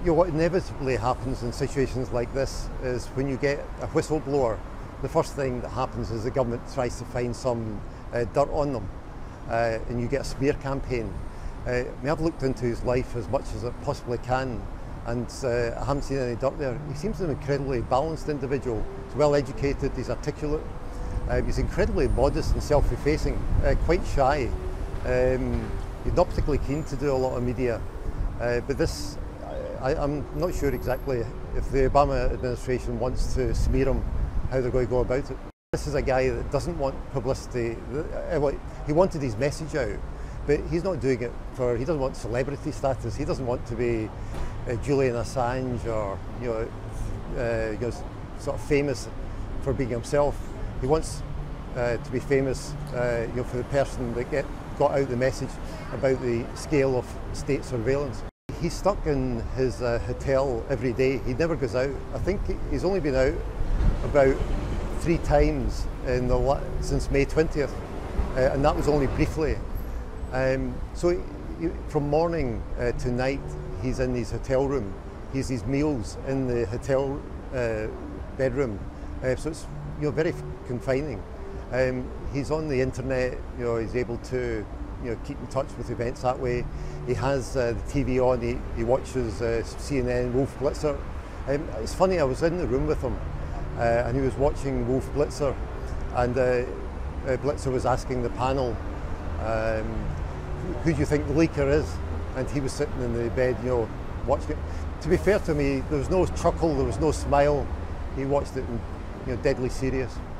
what inevitably happens in situations like this is when you get a whistleblower, the first thing that happens is the government tries to find some dirt on them, and you get a smear campaign. I've looked into his life as much as I possibly can, and I haven't seen any dirt there. He seems an incredibly balanced individual. He's well educated, he's articulate, he's incredibly modest and self-effacing, quite shy. He's not particularly keen to do a lot of media, but this, I'm not sure exactly if the Obama administration wants to smear him, how they're going to go about it. This is a guy that doesn't want publicity. He wanted his message out, but he's not doing it for, he doesn't want celebrity status. He doesn't want to be Julian Assange or sort of famous for being himself. He wants to be famous for the person that got out the message about the scale of state surveillance. He's stuck in his hotel every day. He never goes out. I think he's only been out about 3 times since May 20th, and that was only briefly. So from morning to night, he's in his hotel room. He has his meals in the hotel bedroom, so it's very confining. He's on the internet. He's able to keep in touch with events that way. He has the TV on. He watches CNN, Wolf Blitzer. It's funny. I was in the room with him, and he was watching Wolf Blitzer, and Blitzer was asking the panel, who do you think the leaker is? And he was sitting in the bed, watching it. To be fair to me, there was no chuckle, there was no smile. He watched it, deadly serious.